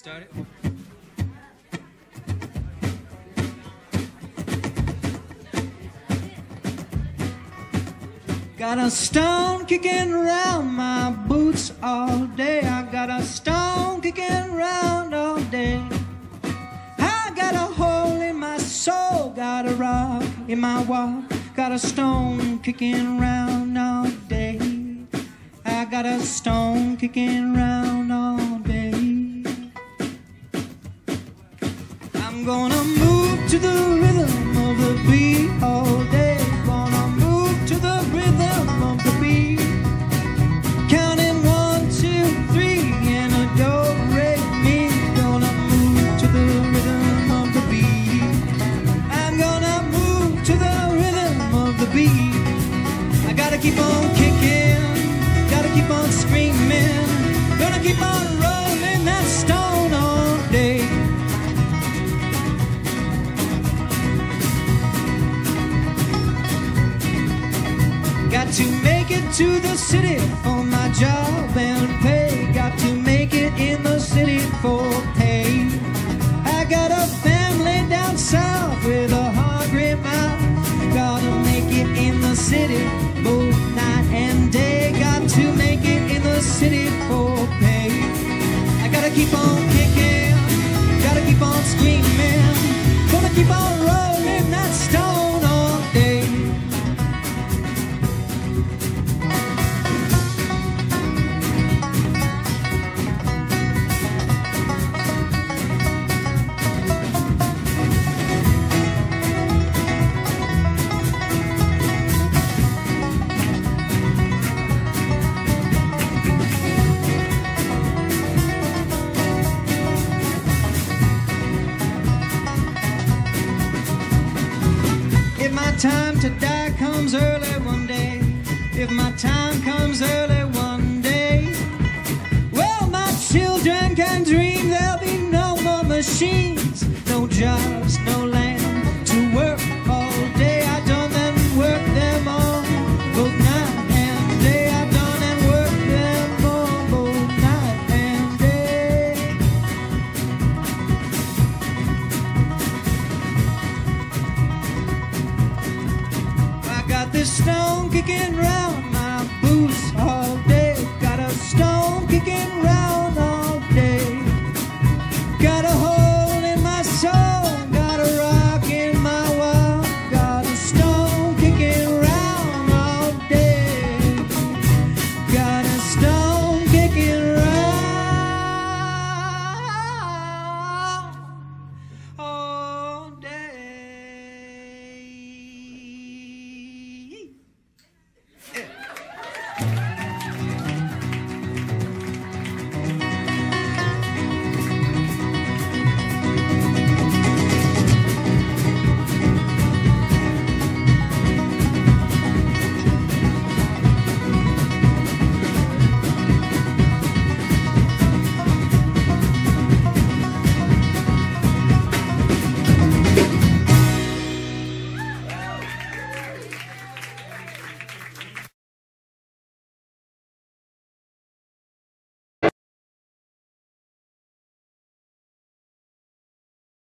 Start it. Got a stone kicking around my boots all day. I got a stone kicking around all day. I got a hole in my soul, got a rock in my walk. Got a stone kicking around all day. I got a stone kicking around all day. I'm gonna move to the rhythm of the beat all day. Gonna move to the rhythm of the beat. Counting 1, 2, 3 in a do, re, mi. Gonna move to the rhythm of the beat. I'm gonna move to the rhythm of the beat. I gotta keep on kicking, gotta keep on screaming. Gonna keep on rolling that stone all day. Got to make it to the city for my job and pay. Got to make it in the city for pay. I got a family down south with a hungry mouth. Gotta make it in the city both night and day. Got to make it in the city for pay. I gotta keep on kicking, gotta keep on screaming. Gonna keep on rolling that stone all day. Time to die comes early one day. If my time comes early one day, well, my children can dream. There'll be no more machines, no jobs, no land to work all day. I don't then work them all, both night and day. I don't then work them all, both night and day. Got this stone kicking right